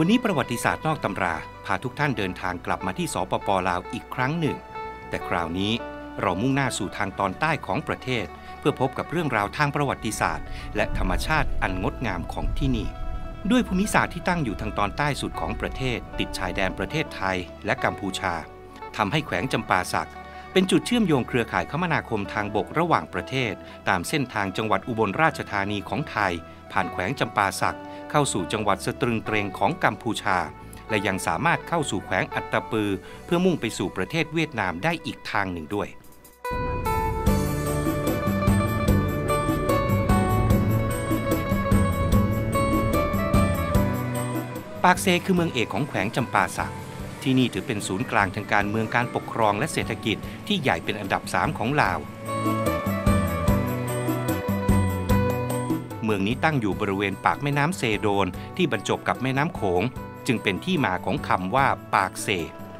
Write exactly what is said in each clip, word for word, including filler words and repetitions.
วันนี้ประวัติศาสตร์นอกตำราพาทุกท่านเดินทางกลับมาที่สปป.ลาวอีกครั้งหนึ่งแต่คราวนี้เรามุ่งหน้าสู่ทางตอนใต้ของประเทศเพื่อพบกับเรื่องราวทางประวัติศาสตร์และธรรมชาติอันงดงามของที่นี่ด้วยภูมิศาสตร์ที่ตั้งอยู่ทางตอนใต้สุดของประเทศติดชายแดนประเทศไทยและกัมพูชาทำให้แขวงจำปาสักเป็นจุดเชื่อมโยงเครือข่ายคมนาคมทางบกระหว่างประเทศตามเส้นทางจังหวัดอุบลราชธานีของไทยผ่านแขวงจำปาสักเข้าสู่จังหวัดสตรึงเตรงของกัมพูชาและยังสามารถเข้าสู่แขวงอัตตปือเพื่อมุ่งไปสู่ประเทศเวียดนามได้อีกทางหนึ่งด้วยปากเซคือเมืองเอกของแขวงจำปาสักที่นี่ถือเป็นศูนย์กลางทางการเมืองการปกครองและเศรษฐกิจที่ใหญ่เป็นอันดับสามของลาวเมืองนี้ตั้งอยู่บริเวณปากแม่น้ำเซโดนที่บรรจบกับแม่น้ำโขงจึงเป็นที่มาของคำว่าปากเซ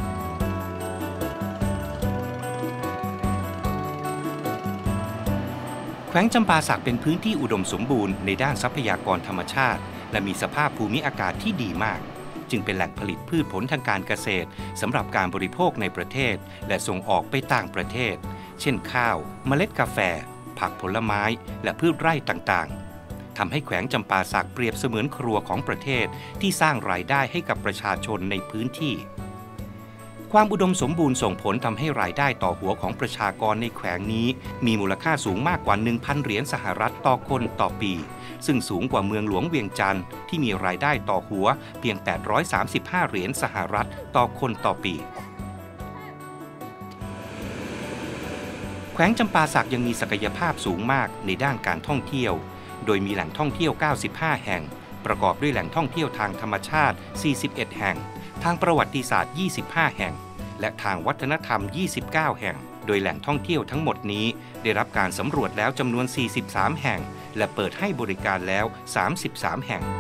แขวงจำปาสักเป็นพื้นที่อุดมสมบูรณ์ในด้านทรัพยากรธรรมชาติและมีสภาพภูมิอากาศที่ดีมากจึงเป็นแหล่งผลิตพืชผลทางการเกษตรสำหรับการบริโภคในประเทศและส่งออกไปต่างประเทศเช่นข้าวเมล็ดกาแฟผักผลไม้และพืชไร่ต่างๆทำให้แขวงจำปาสักเปรียบเสมือนครัวของประเทศที่สร้างรายได้ให้กับประชาชนในพื้นที่ความอุดมสมบูรณ์ส่งผลทำให้รายได้ต่อหัวของประชากรในแขวงนี้มีมูลค่าสูงมากกว่า หนึ่งพัน เหรียญสหรัฐต่อคนต่อปีซึ่งสูงกว่าเมืองหลวงเวียงจันทร์ที่มีรายได้ต่อหัวเพียงแปดร้อยสามสิบห้าเหรียญสหรัฐต่อคนต่อปีแขวงจำปาสักยังมีศักยภาพสูงมากในด้านการท่องเที่ยวโดยมีแหล่งท่องเที่ยวเก้าสิบห้าแห่งประกอบด้วยแหล่งท่องเที่ยวทางธรรมชาติสี่สิบเอ็ดแห่งทางประวัติศาสตร์ยี่สิบห้าแห่งและทางวัฒนธรรมยี่สิบเก้าแห่งโดยแหล่งท่องเที่ยวทั้งหมดนี้ได้รับการสำรวจแล้วจำนวนสี่สิบสามแห่งและเปิดให้บริการแล้วสามสิบสามแห่ง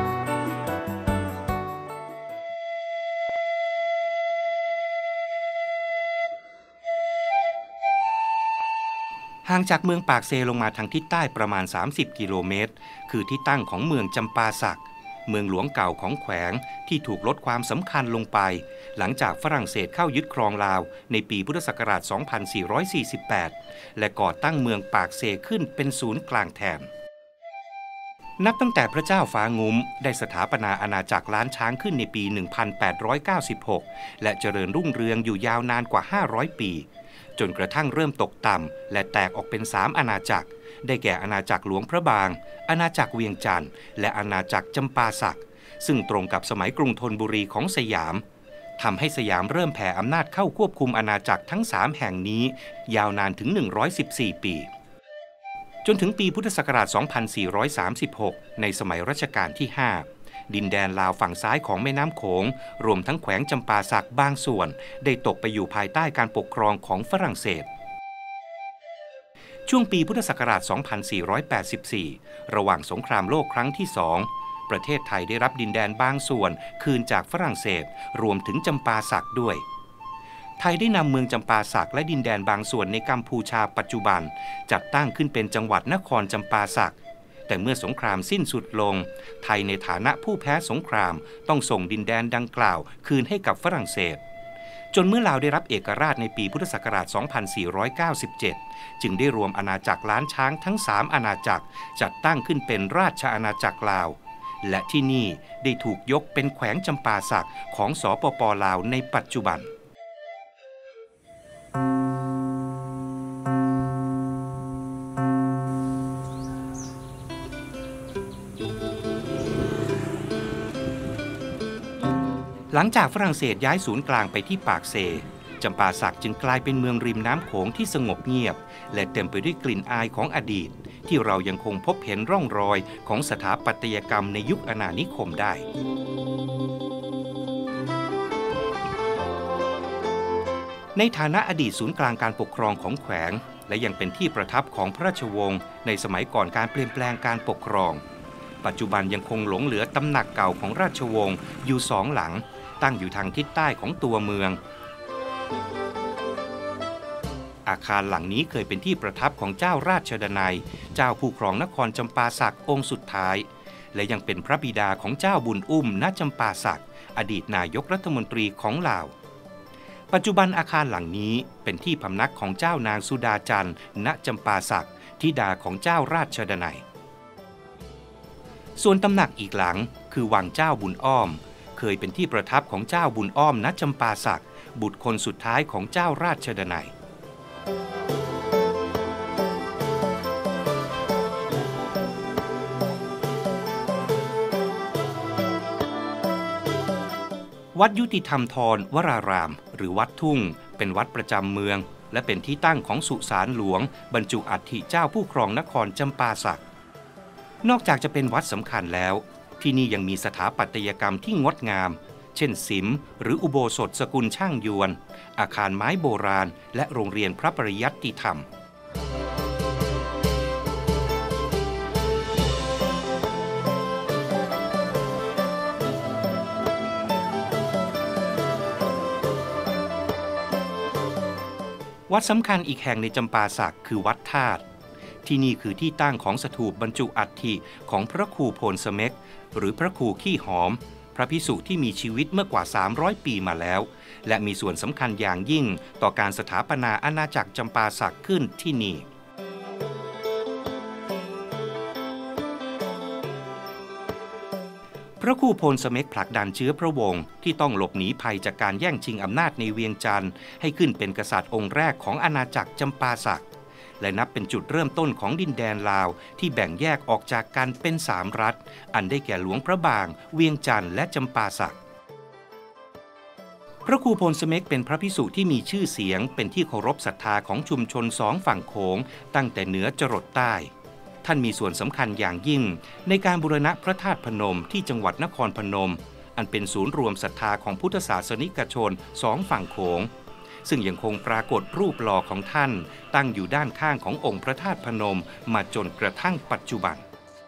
ห่างจากเมืองปากเซลงมาทางทิศใต้ประมาณสามสิบกิโลเมตรคือที่ตั้งของเมืองจำปาสักเมืองหลวงเก่าของแขวงที่ถูกลดความสำคัญลงไปหลังจากฝรั่งเศสเข้ายึดครองลาวในปีพุทธศักราช สองพันสี่ร้อยสี่สิบแปด และก่อตั้งเมืองปากเซขึ้นเป็นศูนย์กลางแทนนับตั้งแต่พระเจ้าฟ้างุ้มได้สถาปนาอาณาจักรล้านช้างขึ้นในปี หนึ่งพันแปดร้อยเก้าสิบหก และเจริญรุ่งเรืองอยู่ยาวนานกว่า ห้าร้อย ปีจนกระทั่งเริ่มตกต่ำและแตกออกเป็นสามอาณาจักรได้แก่อาณาจักรหลวงพระบางอาณาจักรเวียงจันทร์และอาณาจักรจำปาสักซึ่งตรงกับสมัยกรุงธนบุรีของสยามทำให้สยามเริ่มแผ่อำนาจเข้าควบคุมอาณาจักรทั้งสามแห่งนี้ยาวนานถึงหนึ่งร้อยสิบสี่ปีจนถึงปีพุทธศักราช สองพันสี่ร้อยสามสิบหก ในสมัยรัชกาลที่ ห้าดินแดนลาวฝั่งซ้ายของแม่น้ำโขงรวมทั้งแขวงจำปาสักบางส่วนได้ตกไปอยู่ภายใต้การปกครองของฝรั่งเศสช่วงปีพุทธศักราช สองพันสี่ร้อยแปดสิบสี่ ระหว่างสงครามโลกครั้งที่สองประเทศไทยได้รับดินแดนบางส่วนคืนจากฝรั่งเศสรวมถึงจำปาสักด้วยไทยได้นำเมืองจำปาสักและดินแดนบางส่วนในกัมพูชาปัจจุบันจัดตั้งขึ้นเป็นจังหวัดนครจำปาสักแต่เมื่อสงครามสิ้นสุดลงไทยในฐานะผู้แพ้สงครามต้องส่งดินแดนดังกล่าวคืนให้กับฝรั่งเศสจนเมื่อลาวได้รับเอกราชในปีพุทธศักราช สองพันสี่ร้อยเก้าสิบเจ็ด จึงได้รวมอาณาจักรล้านช้างทั้งสามอาณาจักรจัดตั้งขึ้นเป็นราชอาณาจักรลาวและที่นี่ได้ถูกยกเป็นแขวงจำปาสักของสปป.ลาวในปัจจุบันหลังจากฝรั่งเศสย้ายศูนย์กลางไปที่ปากเซจำปาสักจึงกลายเป็นเมืองริมน้ำโขงที่สงบเงียบและเต็มไปด้วยกลิ่นอายของอดีตที่เรายังคงพบเห็นร่องรอยของสถาปัตยกรรมในยุคอาณานิคมได้ในฐานะอดีตศูนย์กลางการปกครองของแขวงและยังเป็นที่ประทับของพระราชวงศ์ในสมัยก่อนการเปลี่ยนแปลงการปกครองปัจจุบันยังคงหลงเหลือตำหนักเก่าของราชวงศ์อยู่สองหลังตั้งอยู่ทางทิศใต้ของตัวเมืองอาคารหลังนี้เคยเป็นที่ประทับของเจ้าราชดนัยเจ้าผู้ครองนครจำปาสักองค์สุดท้ายและยังเป็นพระบิดาของเจ้าบุญอุ้มณจำปาสักอดีตนายกรัฐมนตรีของลาวปัจจุบันอาคารหลังนี้เป็นที่พำนักของเจ้านางสุดาจันทร์ณจำปาสักธิดาของเจ้าราชดนัยส่วนตำหนักอีกหลังคือวังเจ้าบุญอ้อมเคยเป็นที่ประทับของเจ้าบุญอ้อมณจำปาสักบุตรคนสุดท้ายของเจ้าราชดนัยวัดยุติธรรมธรวรารามหรือวัดทุ่งเป็นวัดประจำเมืองและเป็นที่ตั้งของสุสานหลวงบรรจุอัฐิเจ้าผู้ครองนครจำปาสักนอกจากจะเป็นวัดสำคัญแล้วที่นี่ยังมีสถาปัตยกรรมที่งดงามเช่นศิมหรืออุโบสถสกุลช่างยวนอาคารไม้โบราณและโรงเรียนพระปริยัติธรรมวัดสำคัญอีกแห่งในจำปาสักคือวัดธาตุที่นี่คือที่ตั้งของสถูปบรรจุอัฐิของพระครูโพนสเม็กหรือพระครูขี้หอมพระภิกษุที่มีชีวิตเมื่อกว่าสามร้อยปีมาแล้วและมีส่วนสำคัญอย่างยิ่งต่อการสถาปนาอาณาจักรจำปาสักขึ้นที่นี่พระครูโพนสเม็กผลักดันเชื้อพระวงศ์ที่ต้องหลบหนีภัยจากการแย่งชิงอำนาจในเวียงจันทร์ให้ขึ้นเป็นกษัตริย์องค์แรกของอาณาจักรจำปาสักและนับเป็นจุดเริ่มต้นของดินแดนลาวที่แบ่งแยกออกจากกันเป็นสามรัฐอันได้แก่หลวงพระบางเวียงจันทร์และจำปาสักพระครูโพนสเม็กเป็นพระภิกษุที่มีชื่อเสียงเป็นที่เคารพศรัทธาของชุมชนสองฝั่งโขงตั้งแต่เหนือจรดใต้ท่านมีส่วนสำคัญอย่างยิ่งในการบูรณะพระธาตุพนมที่จังหวัดนครพนมอันเป็นศูนย์รวมศรัทธาของพุทธศาสนิกชนสองฝั่งโขงซึ่งยังคงปรากฏรูปหล่อของท่านตั้งอยู่ด้านข้างขององค์พระธาตุพนมมาจนกระทั่งปัจจุบัน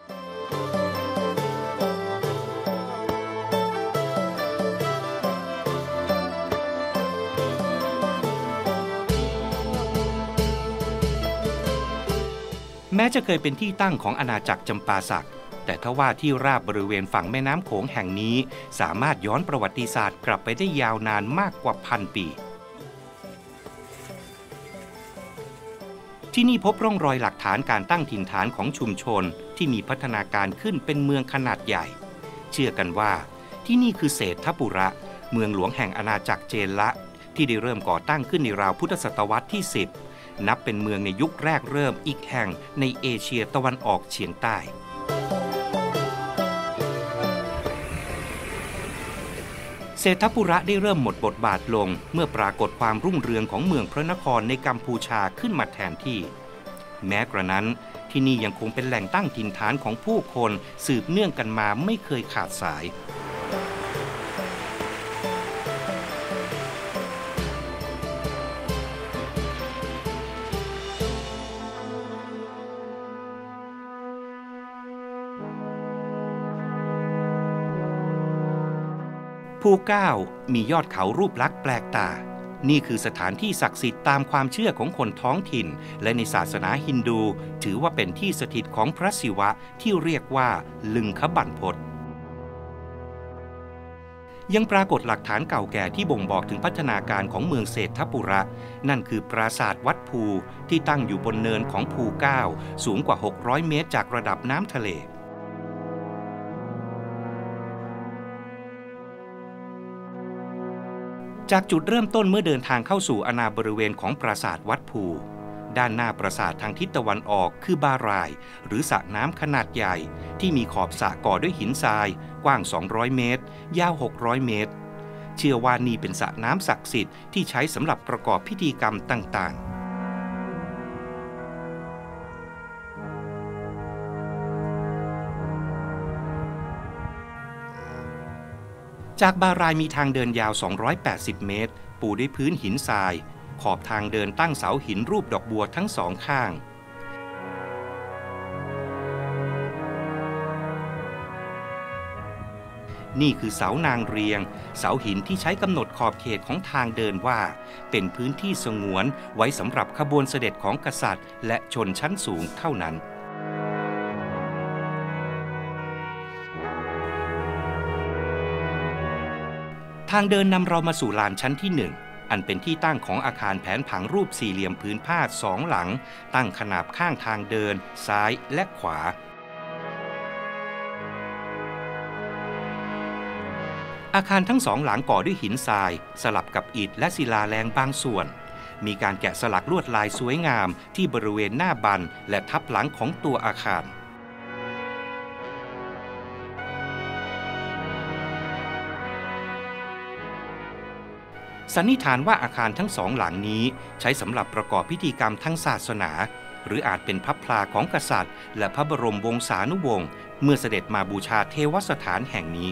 แม้จะเคยเป็นที่ตั้งของอาณาจักรจำปาสักแต่ทว่าที่ราบบริเวณฝั่งแม่น้ำโขงแห่งนี้สามารถย้อนประวัติศาสตร์กลับไปได้ยาวนานมากกว่าพันปีที่นี่พบร่องรอยหลักฐานการตั้งถิ่นฐานของชุมชนที่มีพัฒนาการขึ้นเป็นเมืองขนาดใหญ่เชื่อกันว่าที่นี่คือเศรษฐปุระเมืองหลวงแห่งอาณาจักรเจนละที่ได้เริ่มก่อตั้งขึ้นในราวพุทธศตวรรษที่สิบนับเป็นเมืองในยุคแรกเริ่มอีกแห่งในเอเชียตะวันออกเฉียงใต้เศรษฐปุระได้เริ่มหมดบทบาทลงเมื่อปรากฏความรุ่งเรืองของเมืองพระนครในกัมพูชาขึ้นมาแทนที่แม้กระนั้นที่นี่ยังคงเป็นแหล่งตั้งถิ่นฐานของผู้คนสืบเนื่องกันมาไม่เคยขาดสายภูเก้ามียอดเขารูปลักษณ์แปลกตานี่คือสถานที่ศักดิ์สิทธิ์ตามความเชื่อของคนท้องถิ่นและในศาสนาฮินดูถือว่าเป็นที่สถิตของพระศิวะที่เรียกว่าลึงคบันพตยังปรากฏหลักฐานเก่าแก่ที่บ่งบอกถึงพัฒนาการของเมืองเศรษฐปุระนั่นคือปราสาทวัดภูที่ตั้งอยู่บนเนินของภูเก้าสูงกว่าหกร้อยเมตรจากระดับน้ำทะเลจากจุดเริ่มต้นเมื่อเดินทางเข้าสู่อาณาบริเวณของปราสาทวัดภูด้านหน้าปราสาททางทิศตะวันออกคือบารายหรือสระน้ำขนาดใหญ่ที่มีขอบสระก่อด้วยหินทรายกว้างสองร้อยเมตรยาวหกร้อยเมตรเชื่อว่านี่เป็นสระน้ำศักดิ์สิทธิ์ที่ใช้สำหรับประกอบพิธีกรรมต่างๆจากบารายมีทางเดินยาวสองร้อยแปดสิบเมตรปูด้วยพื้นหินทรายขอบทางเดินตั้งเสาหินรูปดอกบัวทั้งสองข้างนี่คือเสานางเรียงเสาหินที่ใช้กำหนดขอบเขตของทางเดินว่าเป็นพื้นที่สงวนไว้สำหรับขบวนเสด็จของกษัตริย์และชนชั้นสูงเท่านั้นทางเดินนำเรามาสู่ลานชั้นที่หนึ่งอันเป็นที่ตั้งของอาคารแผนผังรูปสี่เหลี่ยมผืนผ้าสองหลังตั้งขนาบข้างทางเดินซ้ายและขวาอาคารทั้งสองหลังก่อด้วยหินทรายสลับกับอิฐและศิลาแรงบางส่วนมีการแกะสลักลวดลายสวยงามที่บริเวณหน้าบันและทับหลังของตัวอาคารสันนิษฐานว่าอาคารทั้งสองหลังนี้ใช้สำหรับประกอบพิธีกรรมทางศาสนาหรืออาจเป็นพระพลาของกษัตริย์และพระบรมวงศานุวงศ์เมื่อเสด็จมาบูชาเทวสถานแห่งนี้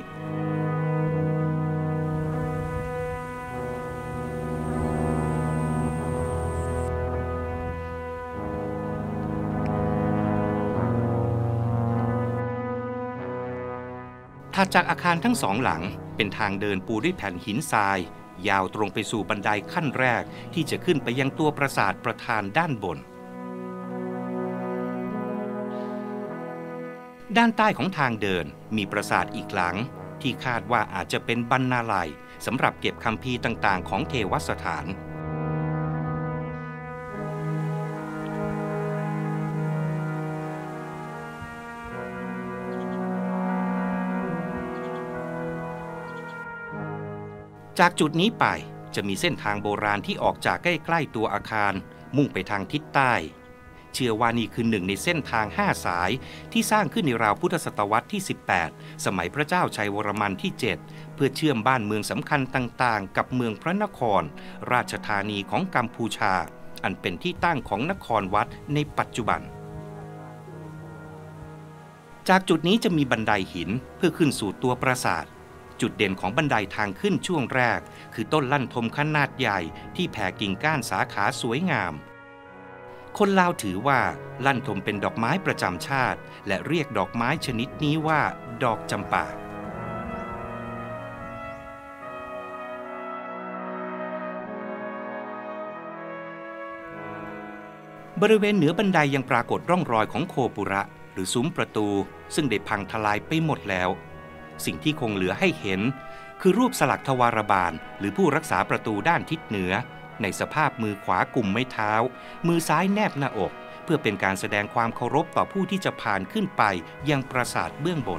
ถัดจากอาคารทั้งสองหลังเป็นทางเดินปูด้วยแผ่นหินทรายยาวตรงไปสู่บันไดขั้นแรกที่จะขึ้นไปยังตัวปราสาทประธานด้านบนด้านใต้ของทางเดินมีปราสาทอีกหลังที่คาดว่าอาจจะเป็นบรรณาลัยสำหรับเก็บคัมภีร์ต่างๆของเทวสถานจากจุดนี้ไปจะมีเส้นทางโบราณที่ออกจากใกล้ๆตัวอาคารมุ่งไปทางทิศใต้เชื่อว่านี่คือหนึ่งในเส้นทางห้าสายที่สร้างขึ้นในราวพุทธศตวรรษที่สิบแปดสมัยพระเจ้าชัยวรมันที่เจ็ดเพื่อเชื่อมบ้านเมืองสำคัญต่างๆกับเมืองพระนครราชธานีของกัมพูชาอันเป็นที่ตั้งของนครวัดในปัจจุบันจากจุดนี้จะมีบันไดหินเพื่อขึ้นสู่ตัวปราสาทจุดเด่นของบันไดทางขึ้นช่วงแรกคือต้นลั่นทมขนาดใหญ่ที่แผ่กิ่งก้านสาขาสวยงามคนลาวถือว่าลั่นทมเป็นดอกไม้ประจำชาติและเรียกดอกไม้ชนิดนี้ว่าดอกจำปาบริเวณเหนือบันไดยังปรากฏร่องรอยของโคปุระหรือซุ้มประตูซึ่งได้พังทลายไปหมดแล้วสิ่งที่คงเหลือให้เห็นคือรูปสลักทวารบาลหรือผู้รักษาประตูด้านทิศเหนือในสภาพมือขวากุมไม้เท้ามือซ้ายแนบหน้าอกเพื่อเป็นการแสดงความเคารพต่อผู้ที่จะผ่านขึ้นไปยังปราสาทเบื้องบน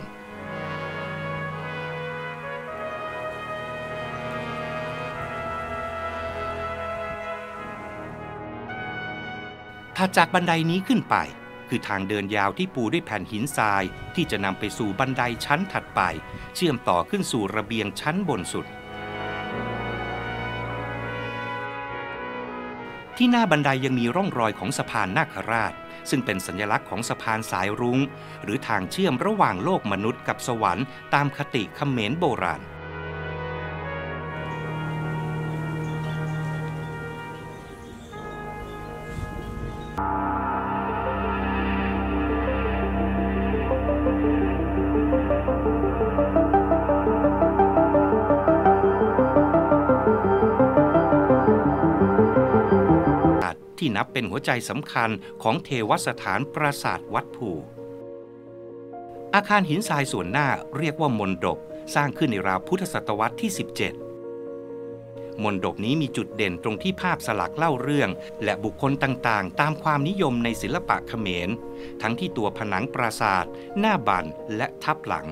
ถัดจากบันไดนี้ขึ้นไปคือทางเดินยาวที่ปูด้วยแผ่นหินทรายที่จะนำไปสู่บันไดชั้นถัดไปเชื่อมต่อขึ้นสู่ระเบียงชั้นบนสุดที่หน้าบันไดยังมีร่องรอยของสะพานนาคราชซึ่งเป็นสัญลักษณ์ของสะพานสายรุ้งหรือทางเชื่อมระหว่างโลกมนุษย์กับสวรรค์ตามคติเขมรโบราณที่นับเป็นหัวใจสำคัญของเทวสถานปราสาทวัดภูอาคารหินทรายส่วนหน้าเรียกว่ามณฑปสร้างขึ้นในราวพุทธศตวรรษที่สิบเจ็ดมณฑปนี้มีจุดเด่นตรงที่ภาพสลักเล่าเรื่องและบุคคลต่างๆตามความนิยมในศิลปะเขมรทั้งที่ตัวผนังปราสาทหน้าบันและทับหลัง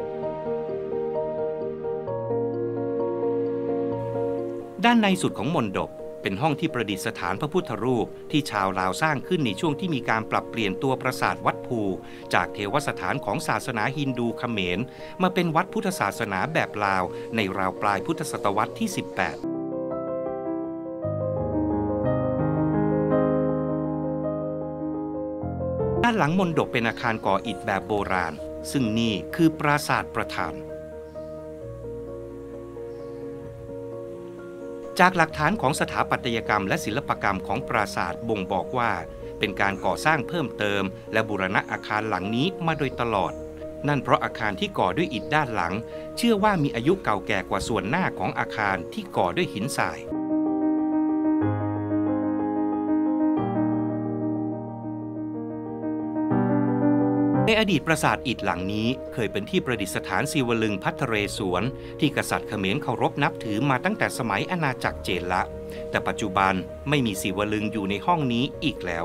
ด้านในสุดของมณฑปเป็นห้องที่ประดิษฐานพระพุทธรูปที่ชาวลาวสร้างขึ้นในช่วงที่มีการปรับเปลี่ยนตัวปราสาทวัดภูจากเทวสถานของศาสนาฮินดูเขมรมาเป็นวัดพุทธศาสนาแบบลาวในราวปลายพุทธศตวรรษที่สิบแปดด้านหลังมณฑปเป็นอาคารก่ออิฐแบบโบราณซึ่งนี่คือปราสาทประธานจากหลักฐานของสถาปัตยกรรมและศิลปกรรมของปราสาทบ่งบอกว่าเป็นการก่อสร้างเพิ่มเติมและบูรณะอาคารหลังนี้มาโดยตลอดนั่นเพราะอาคารที่ก่อด้วยอิฐด้านหลังเชื่อว่ามีอายุเก่าแก่กว่าส่วนหน้าของอาคารที่ก่อด้วยหินทรายในในอดีตปราสาทอิฐหลังนี้เคยเป็นที่ประดิษฐานศิวลึงภัทรเรศวรที่กษัตริย์เขมรเคารพนับถือมาตั้งแต่สมัยอาณาจักรเจนละแต่ปัจจุบันไม่มีศิวลึงอยู่ในห้องนี้อีกแล้ว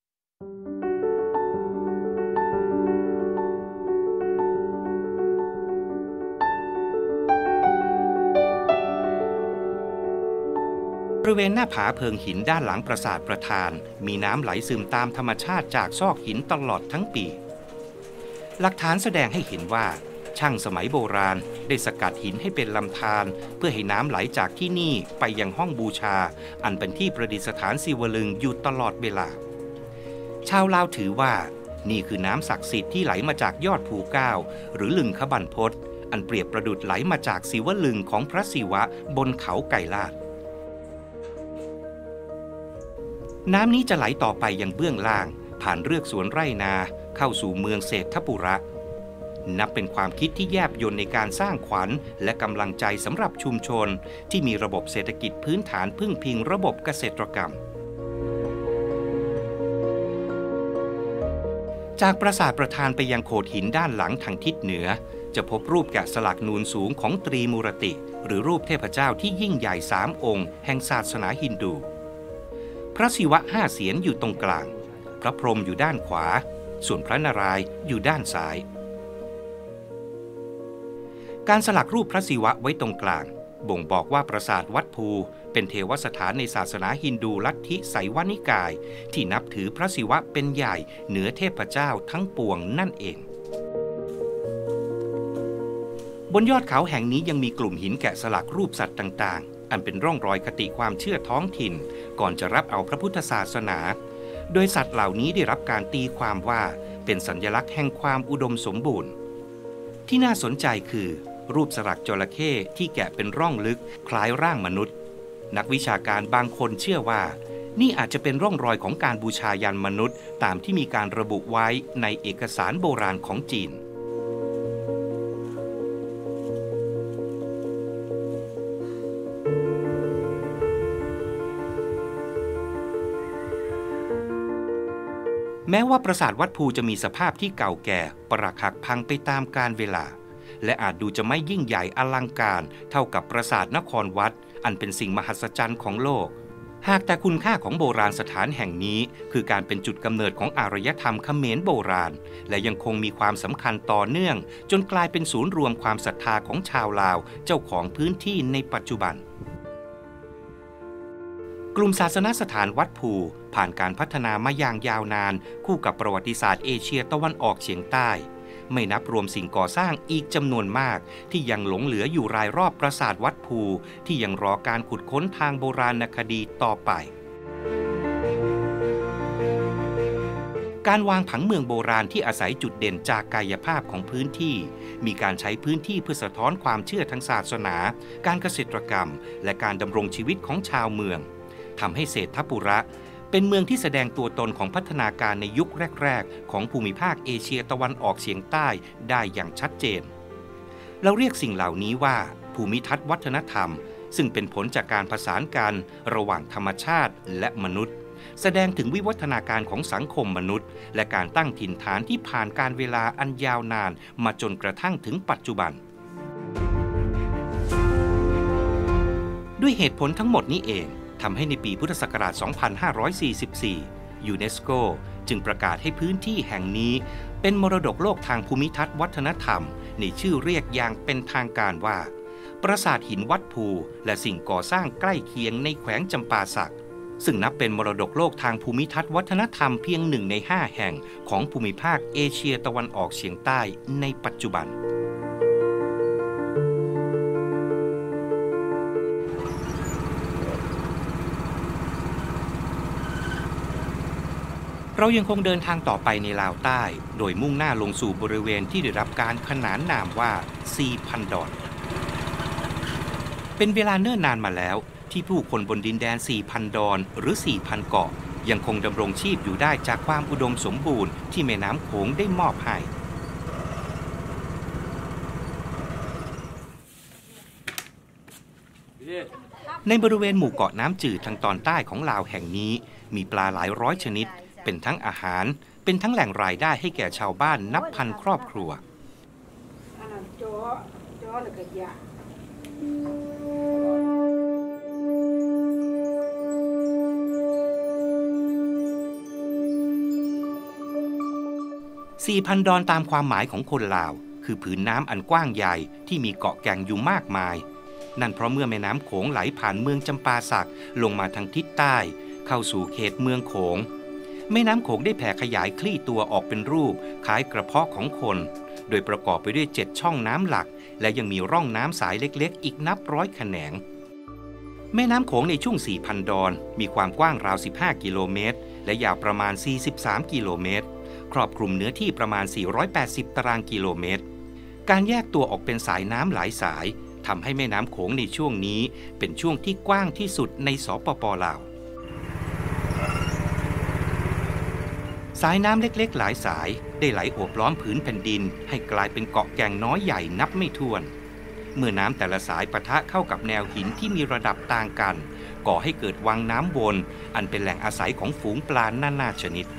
บริเวณหน้าผาเพิงหินด้านหลังปราสาทประธานมีน้ำไหลซึมตามธรรมชาติจากซอกหินตลอดทั้งปีหลักฐานแสดงให้เห็นว่าช่างสมัยโบราณได้สกัดหินให้เป็นลำธารเพื่อให้น้ำไหลจากที่นี่ไปยังห้องบูชาอันเป็นที่ประดิษฐานศิวลึงอยู่ตลอดเวลาชาวลาวถือว่านี่คือน้ำศักดิ์สิทธิ์ที่ไหลมาจากยอดภูเก้าหรือลึงขบันพศอันเปรียบประดุจไหลมาจากศิวลึงของพระศิวะบนเขาไก่ลาดน้ำนี้จะไหลต่อไปยังเบื้องล่างผ่านเรือกสวนไร่นาเข้าสู่เมืองเศรษฐปุระนับเป็นความคิดที่แยบยลในการสร้างขวัญและกำลังใจสำหรับชุมชนที่มีระบบเศรษฐกิจพื้นฐานพึ่งพิงระบบเกษตรกรรมจากปราสาทประธานไปยังโขดหินด้านหลังทางทิศเหนือจะพบรูปแกะสลักนูนสูงของตรีมูรติหรือรูปเทพเจ้าที่ยิ่งใหญ่สามองค์แห่งศาสนาฮินดูพระศิวะห้าเสียรอยู่ตรงกลางพระพรหมอยู่ด้านขวาส่วนพระนารายณ์อยู่ด้านซ้ายการสลักรูปพระศิวะไว้ตรงกลางบ่งบอกว่าปราสาทวัดภูเป็นเทวสถานในศาสนาฮินดูลัทธิไสยวนิกายที่นับถือพระศิวะเป็นใหญ่เหนือเทพเจ้าทั้งปวงนั่นเองบนยอดเขาแห่งนี้ยังมีกลุ่มหินแกะสลักรูปสัตว์ต่างๆอันเป็นร่องรอยคติความเชื่อท้องถิ่นก่อนจะรับเอาพระพุทธศาสนาโดยสัตว์เหล่านี้ได้รับการตีความว่าเป็นสัญลักษณ์แห่งความอุดมสมบูรณ์ที่น่าสนใจคือรูปสลักจระเข้ที่แกะเป็นร่องลึกคล้ายร่างมนุษย์นักวิชาการบางคนเชื่อว่านี่อาจจะเป็นร่องรอยของการบูชายันมนุษย์ตามที่มีการระบุไว้ในเอกสารโบราณของจีนแม้ว่าปราสาทวัดภูจะมีสภาพที่เก่าแก่ปรักหักพังไปตามกาลเวลาและอาจดูจะไม่ยิ่งใหญ่อลังการเท่ากับปราสาทนครวัดอันเป็นสิ่งมหัศจรรย์ของโลกหากแต่คุณค่าของโบราณสถานแห่งนี้คือการเป็นจุดกำเนิดของอารยธรรมเขมรโบราณและยังคงมีความสำคัญต่อเนื่องจนกลายเป็นศูนย์รวมความศรัทธาของชาวลาวเจ้าของพื้นที่ในปัจจุบันกลุ่มศาสนสถานวัดภูผ่านการพัฒนามาอย่างยาวนานคู่กับประวัติศาสตร์เอเชียตะวันออกเฉียงใต้ไม่นับรวมสิ่งก่อสร้างอีกจำนวนมากที่ยังหลงเหลืออยู่รายรอบปราสาทวัดภูที่ยังรอการขุดค้นทางโบราณคดีต่อไปการวางผังเมืองโบราณที่อาศัยจุดเด่นจากกายภาพของพื้นที่มีการใช้พื้นที่เพื่อสะท้อนความเชื่อทางศาสนาการเกษตรกรรมและการดำรงชีวิตของชาวเมืองทำให้เศรษฐปุระเป็นเมืองที่แสดงตัวตนของพัฒนาการในยุคแรกๆของภูมิภาคเอเชียตะวันออกเฉียงใต้ได้อย่างชัดเจนเราเรียกสิ่งเหล่านี้ว่าภูมิทัศน์วัฒนธรรมซึ่งเป็นผลจากการผสานกันระหว่างธรรมชาติและมนุษย์แสดงถึงวิวัฒนาการของสังคมมนุษย์และการตั้งถิ่นฐานที่ผ่านการเวลาอันยาวนานมาจนกระทั่งถึงปัจจุบันด้วยเหตุผลทั้งหมดนี้เองทำให้ในปีพุทธศักราช สองพันห้าร้อยสี่สิบสี่ ยูเนสโกจึงประกาศให้พื้นที่แห่งนี้เป็นมรดกโลกทางภูมิทัศน์วัฒนธรรมในชื่อเรียกอย่างเป็นทางการว่าปราสาทหินวัดภูและสิ่งก่อสร้างใกล้เคียงในแขวงจำปาสักซึ่งนับเป็นมรดกโลกทางภูมิทัศน์วัฒนธรรมเพียงหนึ่งในห้าแห่งของภูมิภาคเอเชียตะวันออกเฉียงใต้ในปัจจุบันเรายังคงเดินทางต่อไปในลาวใต้โดยมุ่งหน้าลงสู่บริเวณที่ได้รับการขนานนามว่าซีพันดอนเป็นเวลาเนิ่นนานมาแล้วที่ผู้คนบนดินแดนสี่พันดอนหรือสี่พันเกาะยังคงดำรงชีพอยู่ได้จากความอุดมสมบูรณ์ที่แม่น้ำโขงได้มอบให้ในบริเวณหมู่เกาะน้ำจืดทางตอนใต้ของลาวแห่งนี้มีปลาหลายร้อยชนิดเป็นทั้งอาหารเป็นทั้งแหล่งรายได้ให้แก่ชาวบ้านนับพันครอบครัวสี่พันดอนตามความหมายของคนลาวคือผืนน้ำอันกว้างใหญ่ที่มีเกาะแก่งอยู่มากมายนั่นเพราะเมื่อแม่น้ำโขงไหลผ่านเมืองจำปาสักลงมาทางทิศใต้เข้าสู่เขตเมืองโขงแม่น้ำโขงได้แผ่ขยายคลี่ตัวออกเป็นรูปคล้ายกระเพาะของคนโดยประกอบไปด้วยเจ็ดช่องน้ำหลักและยังมีร่องน้ำสายเล็กๆอีกนับร้อยแขนงแม่น้ำโขงในช่วง สี่พัน ดอนมีความกว้างราว สิบห้า กิโลเมตรและยาวประมาณ สี่สิบสาม กิโลเมตรครอบคลุมเนื้อที่ประมาณ สี่ร้อยแปดสิบ ตารางกิโลเมตรการแยกตัวออกเป็นสายน้ำหลายสายทำให้แม่น้ำโขงในช่วงนี้เป็นช่วงที่กว้างที่สุดในสปป.ลาวสายน้ำเล็กๆหลายสายได้ไหลโอบล้อมผืนแผ่นดินให้กลายเป็นเกาะแก่งน้อยใหญ่นับไม่ถ้วนเมื่อน้ำแต่ละสายปะทะเข้ากับแนวหินที่มีระดับต่างกันก่อให้เกิดวังน้ำวนอันเป็นแหล่งอาศัยของฝูงปลานานาชนิด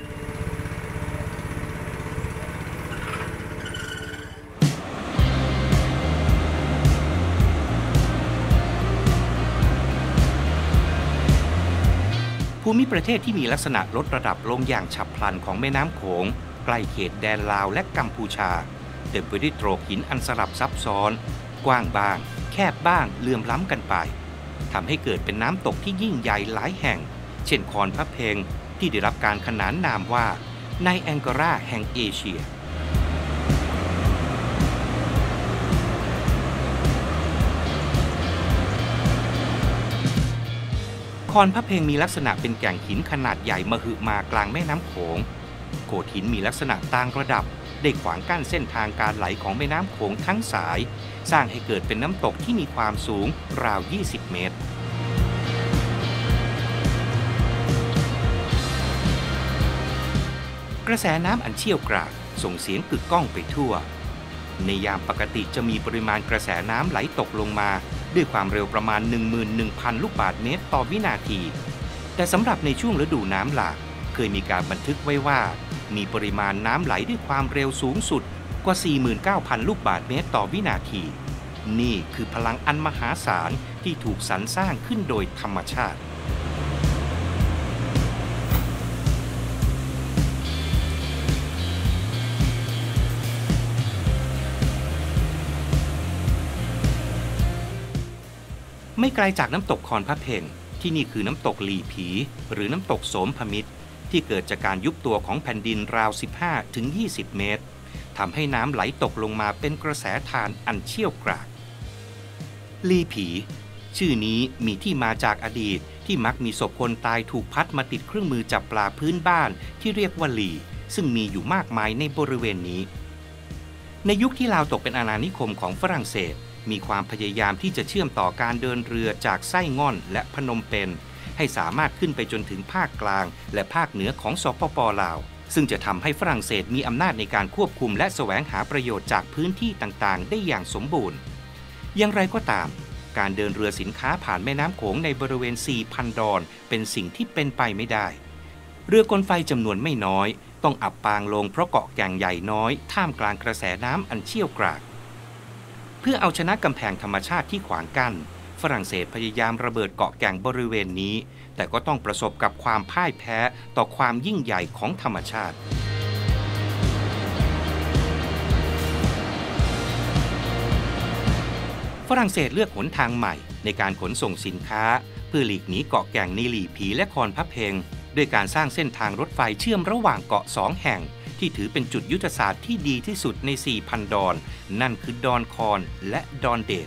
ภูมิประเทศที่มีลักษณะลดระดับลงอย่างฉับพลันของแม่น้ำโขงใกล้เขตแดนลาวและกัมพูชาเต็มไปด้วยโตรกหินอันสลับซับซ้อนกว้างบ้างแคบบ้างเหลื่อมล้ำกันไปทำให้เกิดเป็นน้ำตกที่ยิ่งใหญ่หลายแห่งเช่นคอนพระเพงที่ได้รับการขนานนามว่าไนแองการาแห่งเอเชียคอนพระเพงมีลักษณะเป็นแก่งหินขนาดใหญ่มหึมากลางแม่น้ำโขงโขดหินมีลักษณะต่างระดับได้ขวางกั้นเส้นทางการไหลของแม่น้ำโขงทั้งสายสร้างให้เกิดเป็นน้ำตกที่มีความสูงราวยี่สิบเมตรกระแสน้ำอันเชี่ยวกรากส่งเสียงกึกก้องไปทั่วในยามปกติจะมีปริมาณกระแสน้ำไหลตกลงมาด้วยความเร็วประมาณ หนึ่งหมื่นหนึ่งพัน ลูกบาศก์เมตรต่อวินาทีแต่สำหรับในช่วงฤดูน้ำหลากเคยมีการบันทึกไว้ว่ามีปริมาณน้ำไหลด้วยความเร็วสูงสุดกว่า สี่หมื่นเก้าพัน ลูกบาศก์เมตรต่อวินาทีนี่คือพลังอันมหาศาลที่ถูกสรรสร้างขึ้นโดยธรรมชาติไม่ไกลจากน้ำตกคอนพระเพงที่นี่คือน้ำตกหลีผีหรือน้ำตกโสมพมิตรที่เกิดจากการยุบตัวของแผ่นดินราว สิบห้าถึงยี่สิบ เมตรทำให้น้ำไหลตกลงมาเป็นกระแสทานอันเชี่ยวกรากหลีผีชื่อนี้มีที่มาจากอดีตที่มักมีศพคนตายถูกพัดมาติดเครื่องมือจับปลาพื้นบ้านที่เรียกว่าหลีซึ่งมีอยู่มากมายในบริเวณนี้ในยุคที่ลาวตกเป็นอาณานิคมของฝรั่งเศสมีความพยายามที่จะเชื่อมต่อการเดินเรือจากไส้ง่อนและพนมเปญให้สามารถขึ้นไปจนถึงภาคกลางและภาคเหนือของสปป.ลาวซึ่งจะทำให้ฝรั่งเศสมีอำนาจในการควบคุมและแสวงหาประโยชน์จากพื้นที่ต่างๆได้อย่างสมบูรณ์อย่างไรก็ตามการเดินเรือสินค้าผ่านแม่น้ำโขงในบริเวณ สี่พัน ดอนเป็นสิ่งที่เป็นไปไม่ได้เรือกลไฟจำนวนไม่น้อยต้องอับปางลงเพราะเกาะแก่งใหญ่น้อยท่ามกลางกระแสน้ำอันเชี่ยวกรากเพื่อเอาชนะกำแพงธรรมชาติที่ขวางกั้นฝรั่งเศสพยายามระเบิดเกาะแก่งบริเวณนี้แต่ก็ต้องประสบกับความพ่ายแพ้ต่อความยิ่งใหญ่ของธรรมชาติฝรั่งเศสเลือกหนทางใหม่ในการขนส่งสินค้าเพื่อหลีกหนีเกาะแก่งในหลีผีและคอนพระเพงด้วยการสร้างเส้นทางรถไฟเชื่อมระหว่างเกาะสองแห่งที่ถือเป็นจุดยุทธศาสตร์ที่ดีที่สุดใน สี่พัน ดอนนั่นคือดอนคอนและดอนเดด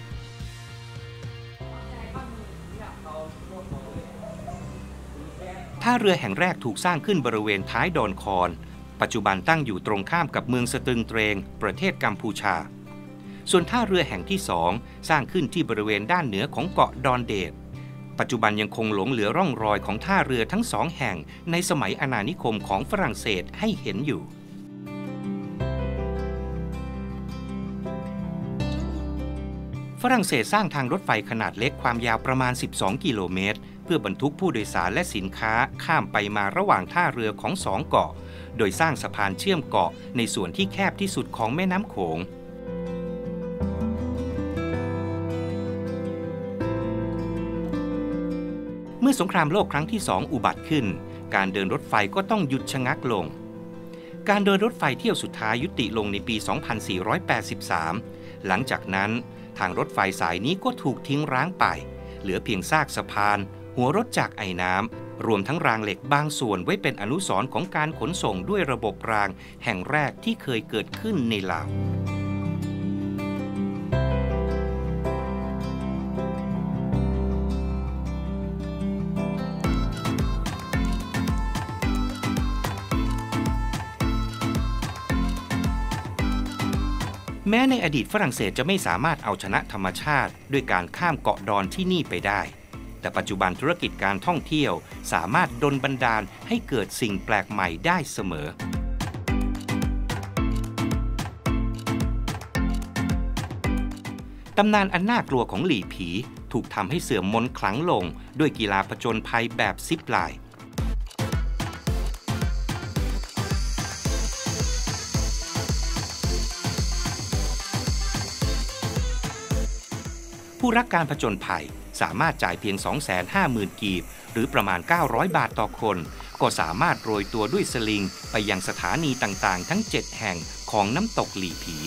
ท่าเรือแห่งแรกถูกสร้างขึ้นบริเวณท้ายดอนคอนปัจจุบันตั้งอยู่ตรงข้ามกับเมืองสตึงเตรงประเทศกัมพูชาส่วนท่าเรือแห่งที่สองสร้างขึ้นที่บริเวณด้านเหนือของเกาะดอนเดดปัจจุบันยังคงหลงเหลือร่องรอยของท่าเรือทั้งสองแห่งในสมัยอาณานิคมของฝรั่งเศสให้เห็นอยู่ฝรั่งเศสสร้างทางรถไฟขนาดเล็กความยาวประมาณสิบสองกิโลเมตรเพื่อบรรทุกผู้โดยสารและสินค้าข้ามไปมาระหว่างท่าเรือของสองเกาะโดยสร้างสะพานเชื่อมเกาะในส่วนที่แคบที่สุดของแม่น้ำโขงเมื่อสงครามโลกครั้งที่สองอุบัติขึ้นการเดินรถไฟก็ต้องหยุดชะงักลงการเดินรถไฟเที่ยวสุดท้ายยุติลงในปี สองพันสี่ร้อยแปดสิบสาม หลังจากนั้นทางรถไฟสายนี้ก็ถูกทิ้งร้างไปเหลือเพียงซากสะพานหัวรถจากไอน้ำรวมทั้งรางเหล็กบางส่วนไว้เป็นอนุสรณ์ของการขนส่งด้วยระบบรางแห่งแรกที่เคยเกิดขึ้นในลาวแม้ในอดีตฝรั่งเศสจะไม่สามารถเอาชนะธรรมชาติด้วยการข้ามเกาะดอนที่นี่ไปได้แต่ปัจจุบันธุรกิจการท่องเที่ยวสามารถดลบันดาลให้เกิดสิ่งแปลกใหม่ได้เสมอตำนานอันน่ากลัวของหลี่ผีถูกทำให้เสื่อมมนต์ขลังลงด้วยกีฬาผจญภัยแบบซิปไลน์ผู้รักการผจญภัยสามารถจ่ายเพียง สองแสนห้าหมื่น กีบหรือประมาณเก้าร้อยบาทต่อคนก็สามารถโรยตัวด้วยสลิงไปยังสถานีต่างๆทั้งเจ็ดแห่งของน้ำตกหลี่ผี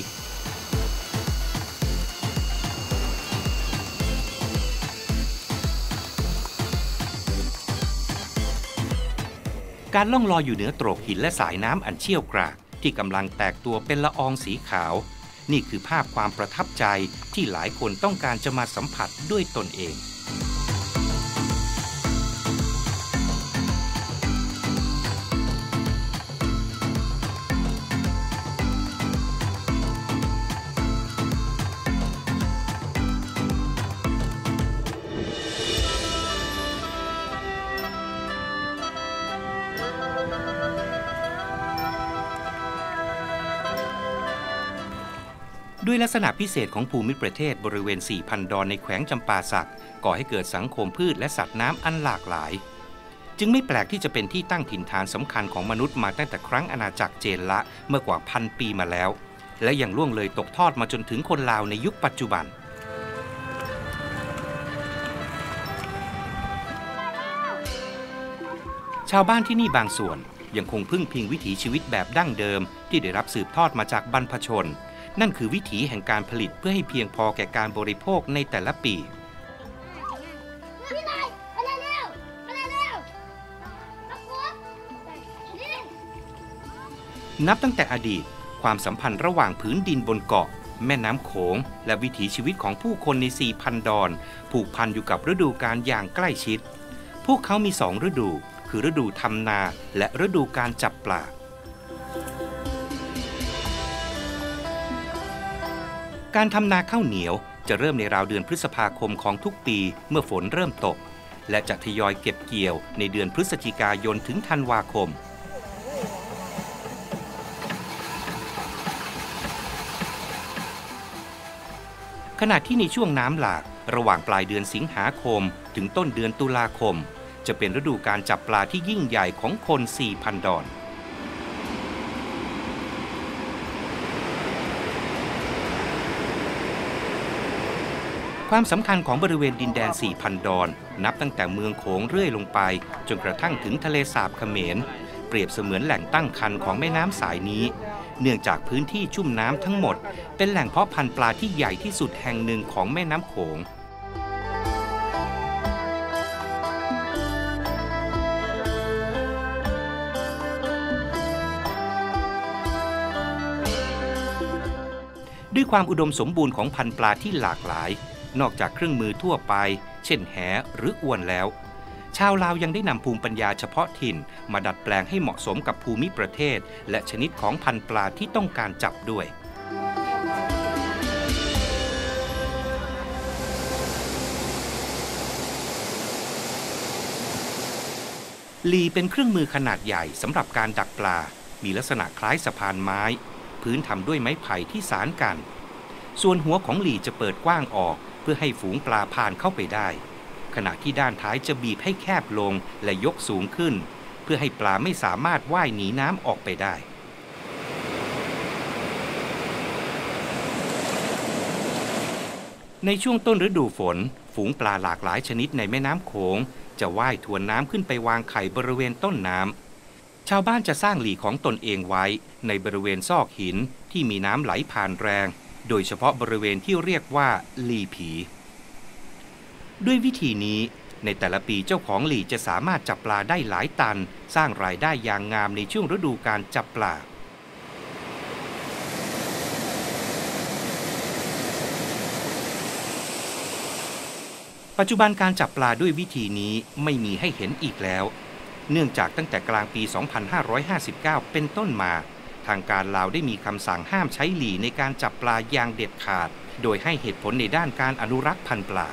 การล่องลอยอยู่เหนือโตรกหินและสายน้ำอันเชี่ยวกรากที่กำลังแตกตัวเป็นละอองสีขาวนี่คือภาพความประทับใจที่หลายคนต้องการจะมาสัมผัสด้วยตนเองด้วยลักษณะพิเศษของภูมิประเทศบริเวณ สี่พัน ดอนในแขวงจำปาสักก่อให้เกิดสังคมพืชและสัตว์น้ำอันหลากหลายจึงไม่แปลกที่จะเป็นที่ตั้งถิ่นฐานสำคัญของมนุษย์มาตั้งแต่ครั้งอาณาจักรเจนละเมื่อกว่าพันปีมาแล้วและยังล่วงเลยตกทอดมาจนถึงคนลาวในยุคปัจจุบันชาวบ้านที่นี่บางส่วนยังคงพึ่งพิงวิถีชีวิตแบบดั้งเดิมที่ได้รับสืบทอดมาจากบรรพชนนั่นคือวิถีแห่งการผลิตเพื่อให้เพียงพอแก่การบริโภคในแต่ละปีนับตั้งแต่อดีตความสัมพันธ์ระหว่างพื้นดินบนเกาะแม่น้ำโขงและวิถีชีวิตของผู้คนใน สี่พัน ดอนผูกพันอยู่กับฤดูกาลอย่างใกล้ชิดพวกเขามีสองฤดูคือฤดูทำนาและฤดูการจับปลาการทำนาข้าวเหนียวจะเริ่มในราวเดือนพฤษภาคมของทุกปีเมื่อฝนเริ่มตกและจะทยอยเก็บเกี่ยวในเดือนพฤศจิกายนถึงธันวาคมขณะที่ในช่วงน้ำหลากระหว่างปลายเดือนสิงหาคมถึงต้นเดือนตุลาคมจะเป็นฤดูการจับปลาที่ยิ่งใหญ่ของคน สี่พัน ดอนความสำคัญของบริเวณดินแดน สี่พัน ดอนนับตั้งแต่เมืองโขงเรื่อยลงไปจนกระทั่งถึงทะเลสาบเขมรเปรียบเสมือนแหล่งตั้งครรภ์ของแม่น้ำสายนี้เนื่องจากพื้นที่ชุ่มน้ำทั้งหมดเป็นแหล่งเพาะพันธุ์ปลาที่ใหญ่ที่สุดแห่งหนึ่งของแม่น้ำโขงด้วยความอุดมสมบูรณ์ของพันธุ์ปลาที่หลากหลายนอกจากเครื่องมือทั่วไปเช่นแหหรืออวนแล้วชาวลาวยังได้นำภูมิปัญญาเฉพาะถิ่นมาดัดแปลงให้เหมาะสมกับภูมิประเทศและชนิดของพันธุ์ปลาที่ต้องการจับด้วยลีเป็นเครื่องมือขนาดใหญ่สำหรับการดักปลามีลักษณะคล้ายสะพานไม้พื้นทำด้วยไม้ไผ่ที่สานกันส่วนหัวของลีจะเปิดกว้างออกเพื่อให้ฝูงปลาผ่านเข้าไปได้ขขณะที่ด้านท้ายจะบีบให้แคบลงและยกสูงขึ้นเพื่อให้ปลาไม่สามารถว่ายหนีน้ำออกไปได้ในช่วงต้นฤดูฝนฝูงปลาหลากหลายชนิดในแม่น้ำโขงจะว่ายทวนน้ำขึ้นไปวางไข่บริเวณต้นน้ำชาวบ้านจะสร้างหลีของตนเองไว้ในบริเวณซอกหินที่มีน้ำไหลผ่านแรงโดยเฉพาะบริเวณที่เรียกว่าหลีผีด้วยวิธีนี้ในแต่ละปีเจ้าของหลีจะสามารถจับปลาได้หลายตันสร้างรายได้อย่างงามในช่วงฤดูการจับปลาปัจจุบันการจับปลาด้วยวิธีนี้ไม่มีให้เห็นอีกแล้วเนื่องจากตั้งแต่กลางปี สองพันห้าร้อยห้าสิบเก้า เป็นต้นมาทางการลาวได้มีคำสั่งห้ามใช้หลีในการจับปลาอย่างเด็ดขาดโดยให้เหตุผลในด้านการอนุรักษ์พันธุ์ปลา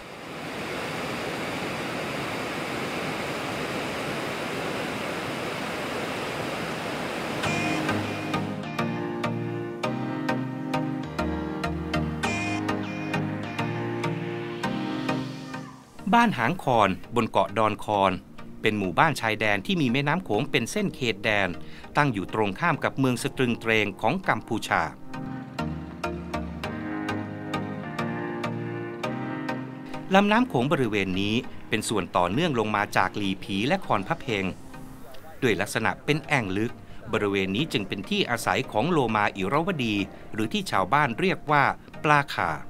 บ้านหางคอนบนเกาะดอนคอนเป็นหมู่บ้านชายแดนที่มีแม่น้ำโขงเป็นเส้นเขตแดนตั้งอยู่ตรงข้ามกับเมืองสตรึงเตรงของกัมพูชาลำน้ำโขงบริเวณนี้เป็นส่วนต่อเนื่องลงมาจากหลีผีและคอนพะเพงด้วยลักษณะเป็นแอ่งลึกบริเวณนี้จึงเป็นที่อาศัยของโลมาอิรวดีหรือที่ชาวบ้านเรียกว่าปลาข่า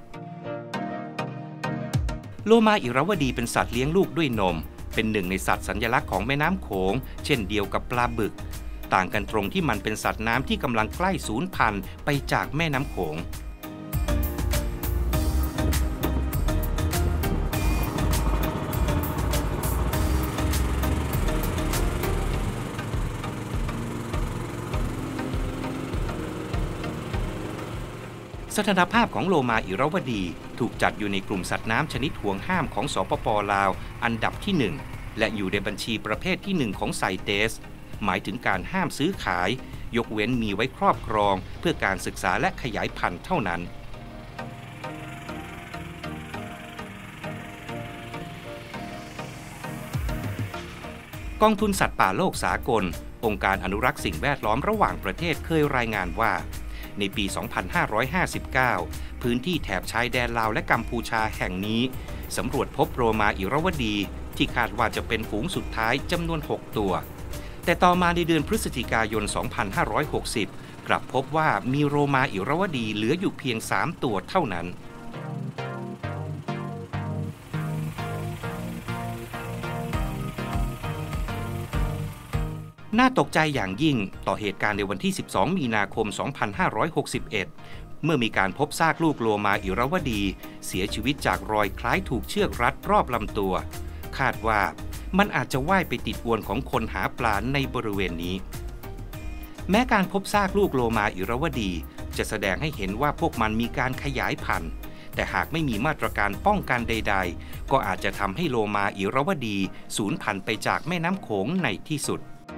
โลมาอิรวดีเป็นสัตว์เลี้ยงลูกด้วยนมเป็นหนึ่งในสัตว์สัญลักษณ์ของแม่น้ำโขงเช่นเดียวกับปลาบึกต่างกันตรงที่มันเป็นสัตว์น้ำที่กำลังใกล้สูญพันธุ์ไปจากแม่น้ำโขงสถานภาพของโลมาอิรวดีถูกจัดอยู่ในกลุ่มสัตว์น้ำชนิดห่วงห้ามของสปป.ลาวอันดับที่หนึ่งและอยู่ในบัญชีประเภทที่หนึ่งของไซเตสหมายถึงการห้ามซื้อขายยกเว้นมีไว้ครอบครองเพื่อการศึกษาและขยายพันธุ์เท่านั้นกองทุนสัตว์ป่าโลกสากลองค์การอนุรักษ์สิ่งแวดล้อมระหว่างประเทศเคยรายงานว่าในปี สองพันห้าร้อยห้าสิบเก้า พื้นที่แถบชายแดนลาวและกัมพูชาแห่งนี้สำรวจพบโลมาอิรวดีที่คาดว่าจะเป็นฝูงสุดท้ายจำนวนหกตัวแต่ต่อมาในเดือนพฤศจิกายน สองพันห้าร้อยหกสิบ กลับพบว่ามีโลมาอิรวดีเหลืออยู่เพียงสามตัวเท่านั้นน่าตกใจอย่างยิ่งต่อเหตุการณ์ในวันที่ สิบสอง มีนาคม สองพันห้าร้อยหกสิบเอ็ด เมื่อมีการพบซากลูกโลมาอิรวดีเสียชีวิตจากรอยคล้ายถูกเชือกรัดรอบลำตัวคาดว่ามันอาจจะว่ายไปติดอวนของคนหาปลาในบริเวณนี้แม้การพบซากลูกโลมาอิรวดีจะแสดงให้เห็นว่าพวกมันมีการขยายพันธุ์แต่หากไม่มีมาตรการป้องกันใดๆก็อาจจะทำให้โลมาอิรวดีสูญพันธุ์ไปจากแม่น้ำโขงในที่สุด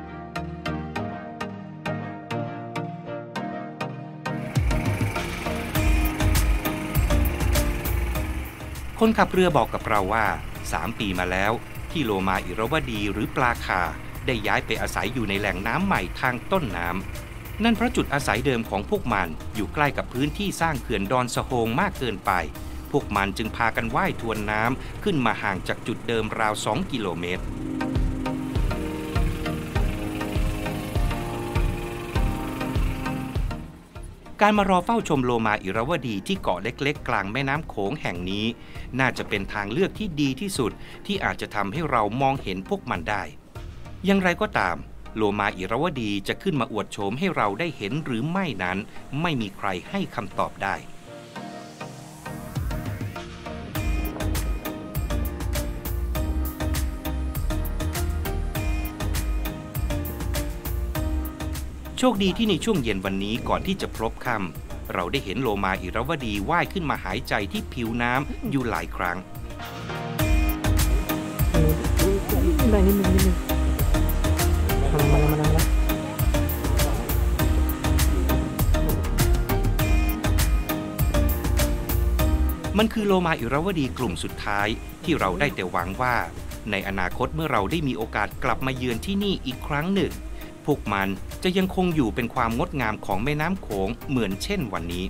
คนขับเรือบอกกับเราว่าสามปีมาแล้วที่โลมาอิรวดีหรือปลาข่าได้ย้ายไปอาศัยอยู่ในแหล่งน้ำใหม่ทางต้นน้ำนั่นเพราะจุดอาศัยเดิมของพวกมันอยู่ใกล้กับพื้นที่สร้างเขื่อนดอนสะโฮงมากเกินไปพวกมันจึงพากันว่ายทวนน้ำขึ้นมาห่างจากจุดเดิมราวสองกิโลเมตรการมารอเฝ้าชมโลมาอิรวดีที่เกาะเล็กๆกลางแม่น้ำโขงแห่งนี้น่าจะเป็นทางเลือกที่ดีที่สุดที่อาจจะทำให้เรามองเห็นพวกมันได้อย่างไรก็ตามโลมาอิรวดีจะขึ้นมาอวดโฉมให้เราได้เห็นหรือไม่นั้นไม่มีใครให้คำตอบได้โชคดีที่ในช่วงเย็นวันนี้ก่อนที่จะพลบค่ำเราได้เห็นโลมาอิรวดีว่ายขึ้นมาหายใจที่ผิวน้ำอยู่หลายครั้งได้นิดนึงนิดนึงมาแล้วมาแล้วมาแล้วมันคือโลมาอิรวดีกลุ่มสุดท้ายที่เราได้แต่หวังว่าในอนาคตเมื่อเราได้มีโอกาสกลับมาเยือนที่นี่อีกครั้งหนึ่งพวกมันจะยังคงอยู่เป็นความงดงามของแม่น้ำโขงเหมือนเช่นวันนี้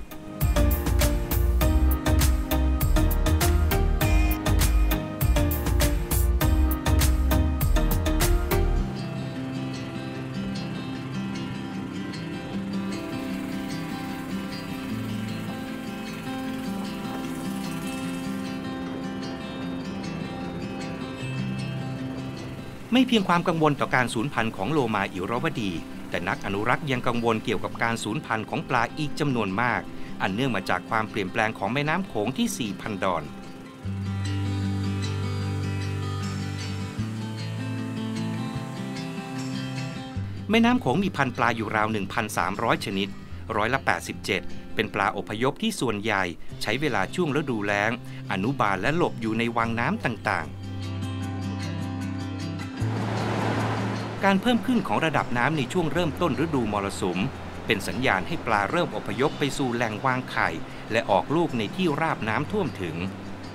ไม่เพียงความกังวลต่อการสูญพันธุ์ของโลมาอิรวดีแต่นักอนุรักษ์ยังกังวลเกี่ยวกับการสูญพันธุ์ของปลาอีกจำนวนมากอันเนื่องมาจากความเปลี่ยนแปลงของแม่น้ำโขงที่สี่พันดอนแม่น้ำโขงมีพันธุ์ปลาอยู่ราว หนึ่งพันสามร้อย ชนิดร้อยละแปดสิบเจ็ดเป็นปลาอพยพที่ส่วนใหญ่ใช้เวลาช่วงฤดูแล้งอนุบาลและหลบอยู่ในวังน้ำต่างๆการเพิ่มขึ้นของระดับน้ำในช่วงเริ่มต้นฤดูมรสุมเป็นสัญญาณให้ปลาเริ่มอพยพไปสู่แหล่งวางไข่และออกลูกในที่ราบน้ำท่วมถึง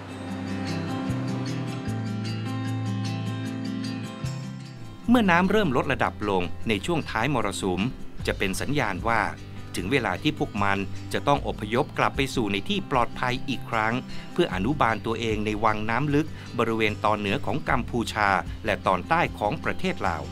เมื่อน้ำเริ่มลดระดับลงในช่วงท้ายมรสุมจะเป็นสัญญาณว่าถึงเวลาที่พวกมันจะต้องอพยพกลับไปสู่ในที่ปลอดภัยอีกครั้งเพื่ออนุบาลตัวเองในวังน้ำลึกบริเวณตอนเหนือของกัมพูชาและตอนใต้ของประเทศลาว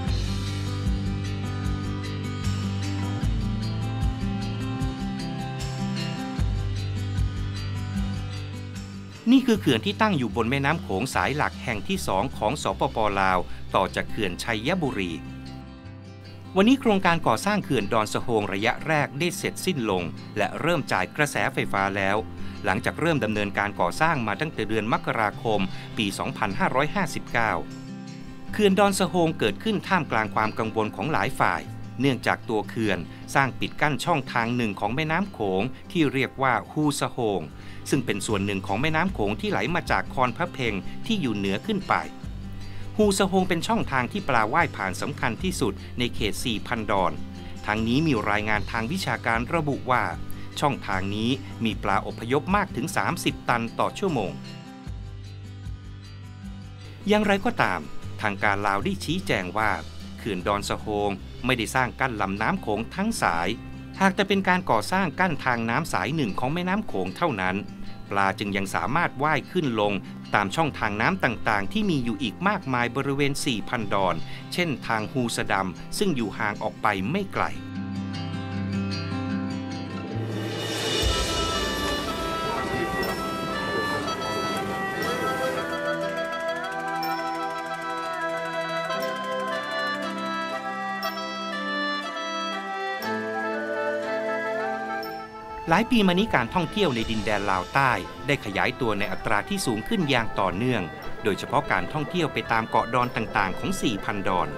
นี่คือเขื่อนที่ตั้งอยู่บนแม่น้ำโขงสายหลักแห่งที่สองของสปป.ลาวต่อจากเขื่อนชัยบุรีวันนี้โครงการก่อสร้างเขื่อนดอนสะโฮงระยะแรกได้เสร็จสิ้นลงและเริ่มจ่ายกระแสไฟฟ้าแล้วหลังจากเริ่มดำเนินการก่อสร้างมาตั้งแต่เดือนมกราคมปี สองพันห้าร้อยห้าสิบเก้า เขื่อนดอนสะโฮงเกิดขึ้นท่ามกลางความกังวลของหลายฝ่ายเนื่องจากตัวเขื่อนสร้างปิดกั้นช่องทางหนึ่งของแม่น้ำโขงที่เรียกว่าฮูสะโฮงซึ่งเป็นส่วนหนึ่งของแม่น้ำโขงที่ไหลมาจากคอนพระเพ็งที่อยู่เหนือขึ้นไปฮูสะโฮงเป็นช่องทางที่ปลาว่ายผ่านสำคัญที่สุดในเขต สี่พัน ดอนทั้งนี้มีรายงานทางวิชาการระบุว่าช่องทางนี้มีปลาอพยพมากถึงสามสิบตันต่อชั่วโมงอย่างไรก็ตามทางการลาวได้ชี้แจงว่าเขื่อนดอนสะโฮงไม่ได้สร้างกั้นลำน้ำโขงทั้งสายหากแต่เป็นการก่อสร้างกั้นทางน้ำสายหนึ่งของแม่น้ำโขงเท่านั้นปลาจึงยังสามารถว่ายขึ้นลงตามช่องทางน้ำต่างๆที่มีอยู่อีกมากมายบริเวณ สี่พัน ดอนเช่นทางฮูสะดำซึ่งอยู่ห่างออกไปไม่ไกลหลายปีมานี้การท่องเที่ยวในดินแดนลาวใต้ได้ขยายตัวในอัตราที่สูงขึ้นอย่างต่อเนื่องโดยเฉพาะการท่องเที่ยวไปตามเกาะดอนต่างๆของ สี่พัน ดอน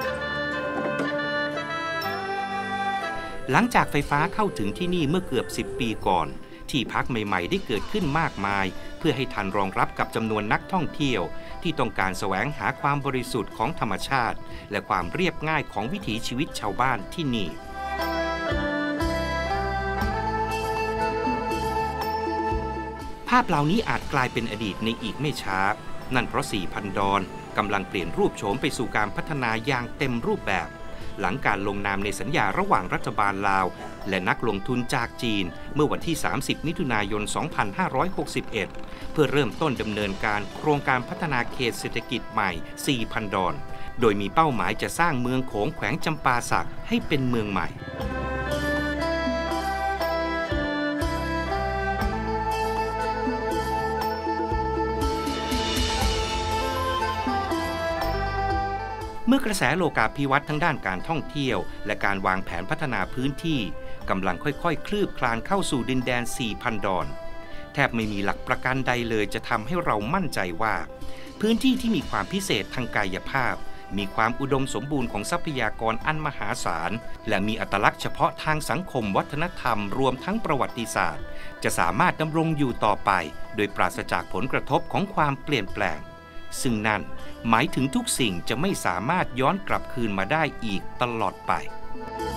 หลังจากไฟฟ้าเข้าถึงที่นี่เมื่อเกือบสิบปีก่อนที่พักใหม่ๆได้เกิดขึ้นมากมายเพื่อให้ทันรองรับกับจำนวนนักท่องเที่ยวที่ต้องการแสวงหาความบริสุทธิ์ของธรรมชาติและความเรียบง่ายของวิถีชีวิตชาวบ้านที่นี่ภาพเหล่านี้อาจกลายเป็นอดีตในอีกไม่ช้านั่นเพราะ สี่พัน ดอนกำลังเปลี่ยนรูปโฉมไปสู่การพัฒนาอย่างเต็มรูปแบบหลังการลงนามในสัญญาระหว่างรัฐบาลลาวและนักลงทุนจากจีนเมื่อวันที่ สามสิบ มิถุนายน สองพันห้าร้อยหกสิบเอ็ด เพื่อเริ่มต้นดำเนินการโครงการพัฒนาเขตเศรษฐกิจใหม่ สี่พัน ดอนโดยมีเป้าหมายจะสร้างเมืองโขงแขวงจำปาสักให้เป็นเมืองใหม่เมื่อกระแสโลกาภิวัตน์ทั้งด้านการท่องเที่ยวและการวางแผนพัฒนาพื้นที่กำลังค่อยๆคลืบคลานเข้าสู่ดินแดน สี่พัน ดอนแทบไม่มีหลักประกันใดเลยจะทำให้เรามั่นใจว่าพื้นที่ที่มีความพิเศษทางกายภาพมีความอุดมสมบูรณ์ของทรัพยากรอันมหาศาลและมีอัตลักษณ์เฉพาะทางสังคมวัฒนธรรมรวมทั้งประวัติศาสตร์จะสามารถดำรงอยู่ต่อไปโดยปราศจากผลกระทบของความเปลี่ยนแปลงซึ่งนั่นหมายถึงทุกสิ่งจะไม่สามารถย้อนกลับคืนมาได้อีกตลอดไป